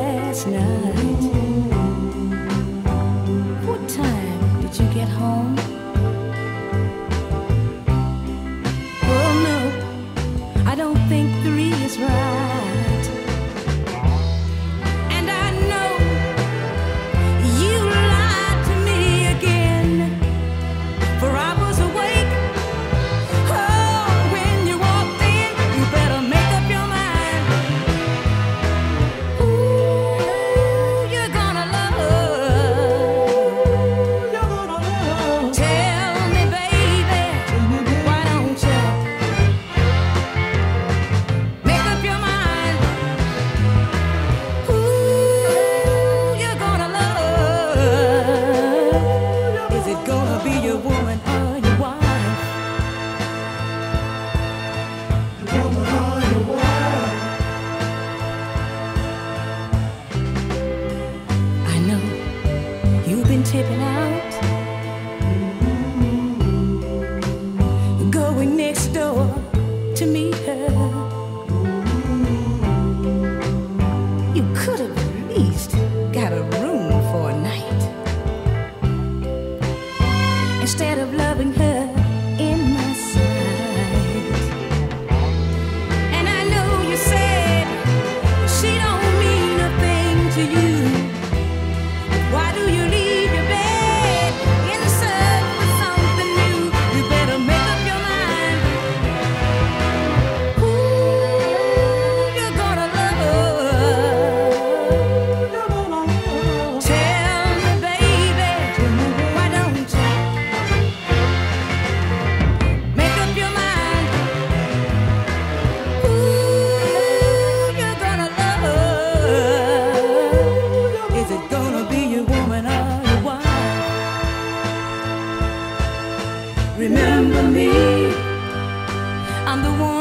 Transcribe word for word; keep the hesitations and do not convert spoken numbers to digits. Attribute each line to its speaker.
Speaker 1: last night. What time did you get home? Oh no, I don't think three is right. And I know you lied to me again, for I was awake. Oh, when you walked in, you better make up your mind. Ooh, you're gonna love. You're gonna love. Tell me, baby, why don't you make up your mind? Ooh, you're gonna love. Is it gonna be your woman or your wife? Woman or your wife? I know you've been tipping out, going next door to meet her. You could have at least got a room for a night, instead of loving her in my sight. And I know you said she don't mean a thing to you. Why do you leave your bed in search for something new? You better make up your mind. Ooh, you're gonna love. Tell me, baby, why don't you make up your mind? Ooh, you're gonna love. Is it gonna be your woman or your wife? Remember me, I'm the one